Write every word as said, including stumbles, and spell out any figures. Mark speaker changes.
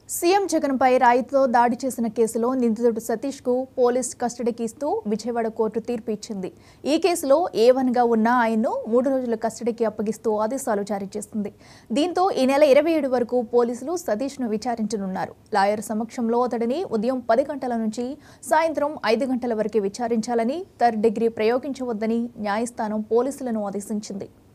Speaker 1: CM Jagan పై రాయితో దాడి చేసిన కేసులో నిందితుడు సతీష్ కు పోలీస్ కస్టడీకి ఇస్తూ విజయవాడ కోర్టు తీర్పు ఇచ్చింది. ఈ కేసులో ఏ వన్ గా ఉన్న ఆయన్ను మూడు రోజుల కస్టడీకి అప్పగిస్తూ ఆదేశాలు జారీ చేసింది. దీంతో ఈ నెల ఇరవై ఏడు వరకు పోలీసులు సతీష్ ను విచారించనున్నారు. లాయర్ సమక్షంలో అతడిని ఉదయం పది గంటల నుంచి సాయంత్రం ఐదు గంటల వరకు విచారించాలని, థర్డ్ డిగ్రీ ప్రయోగించవద్దని న్యాయస్థానం పోలీసులను ఆదేశించింది.